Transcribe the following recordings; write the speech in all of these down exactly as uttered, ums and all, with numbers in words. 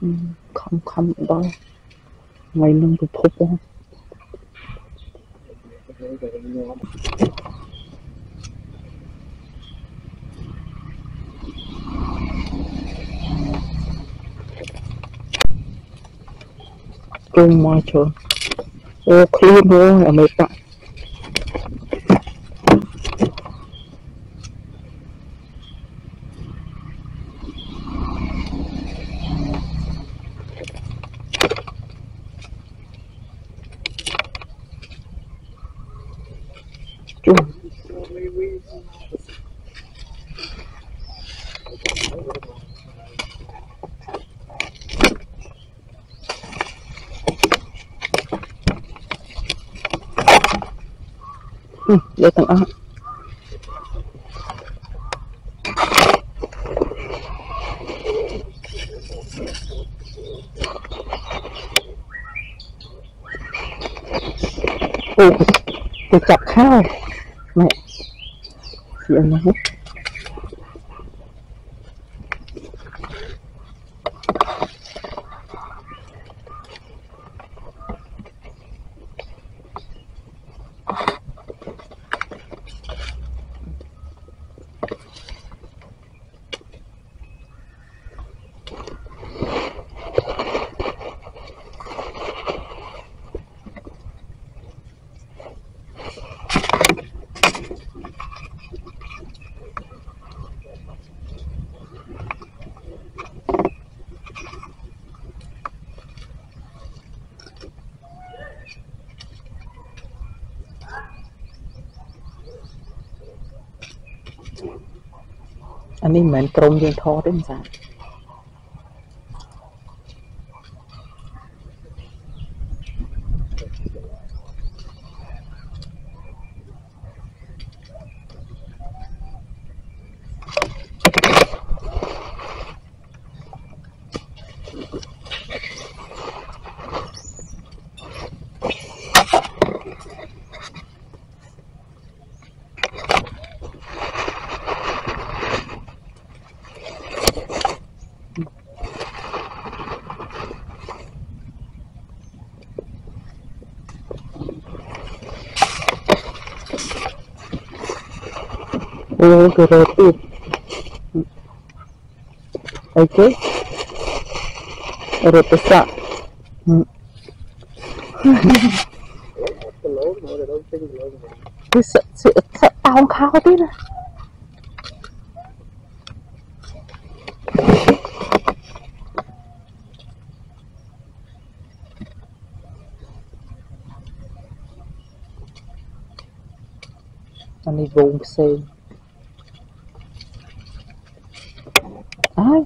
không không đó ngày nâng được thúc đó cùng mà chờ ô clean luôn là mệt bạn chung ừ, để tặng ăn ô tôi chặt khao mẹ chị ăn nó hết anh ấy mình trông dương thô đến sao ô cái rồi tiếp ok rồi tôi sợ cái sợ sợ sợ tao không khao tí nè anh đi vùng xe ai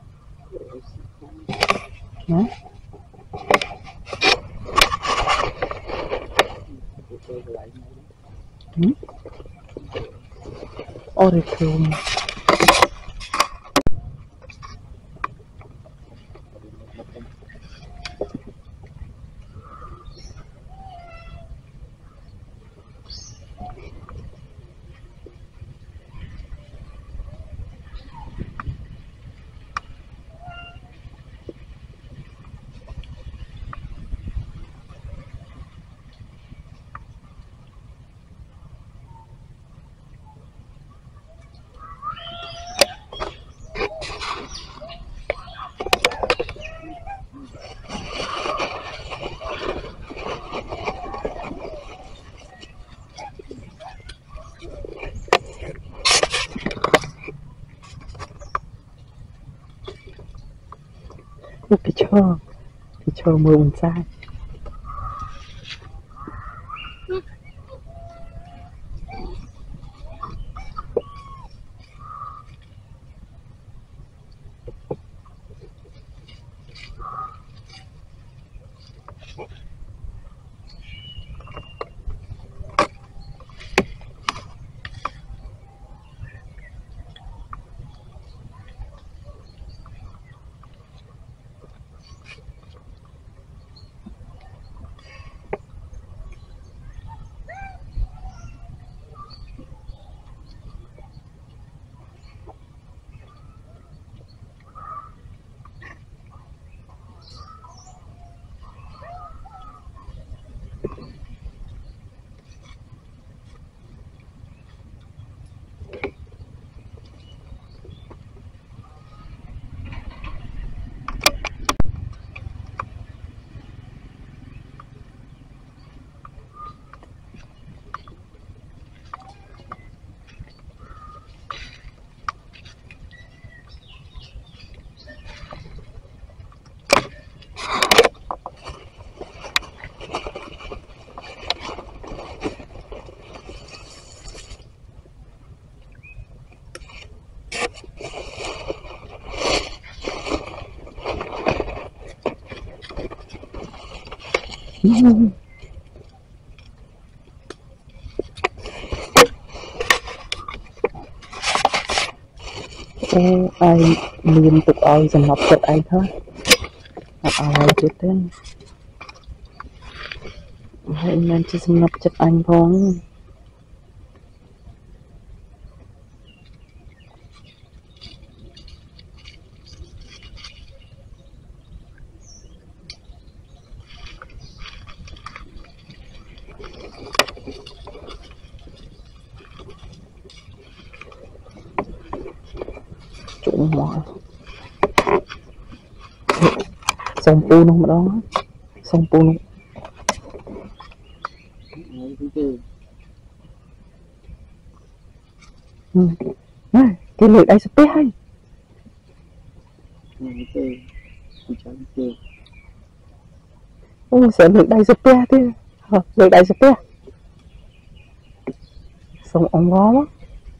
hả ừ? Ôi thương cái cho cái cho mưa buồn sai ô ai liên tục ai dần học chất ai thôi ai chết thế hãy nên chỉ dần học chất anh phong chúng mọi sông pu nó mà đó sông pu nó ừ. À, cái lưỡi đây sắp hay ô sợ lưỡi đây sắp thế lưỡi đây sắp sông ông ngó quá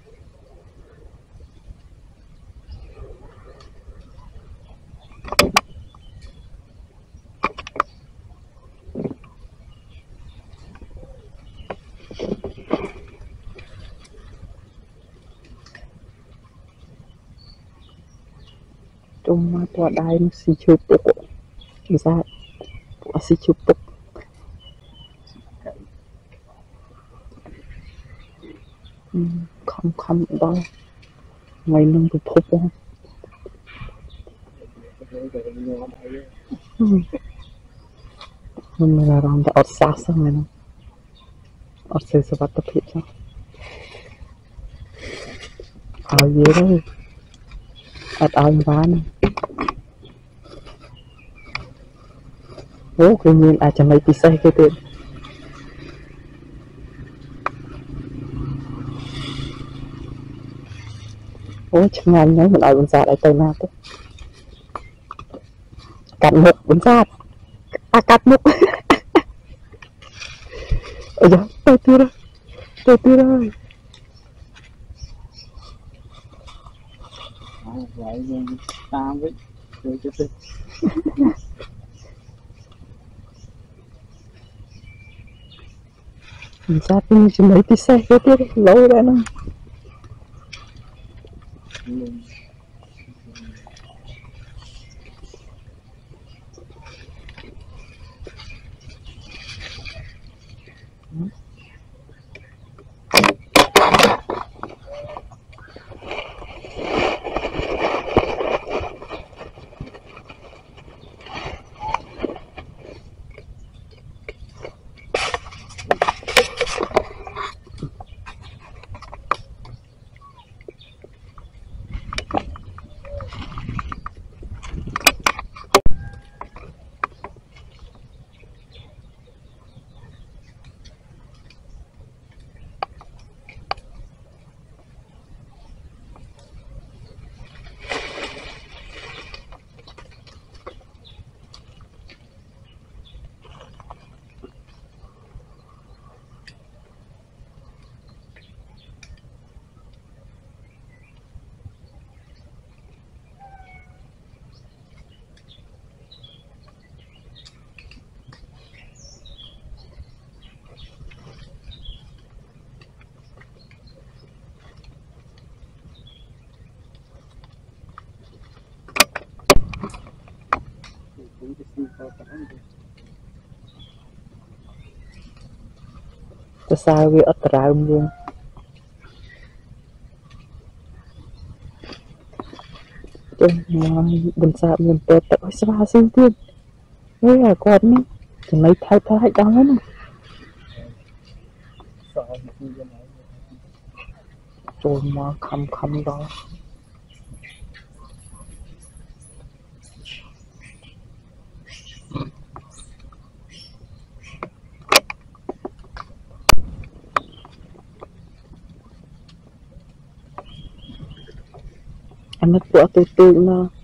trong tua đai nó xì chụp được ra xì chụp được không không đó ngày nâng được thúc không mình là làm ở xa xong rồi nó ở xe sẽ bắt tập hiện sao ở dưới đó ở áo ván ô cái nhiên à chẳng mấy tí xe cái tiền ô chẳng ngàn nhớ mình ở bên xa lại tây nào thế cắt mục bên xa à cắt mục ôi giời tôi tiêu rồi tôi tiêu rồi vậy ta với tôi cho tôi mình ra tin chỉ mấy tí xe cái tiêu lâu rồi nóจะสาววิอัตราเมืองจนมาบนสาวเมืองเปิดแต่สบายสิ่งที่เฮ้ยก่อนนี่จะไม่ท้ายท้ายดังแล้วนะจนมาคำคำดออันนั้นปวดตัวตึงเนาะ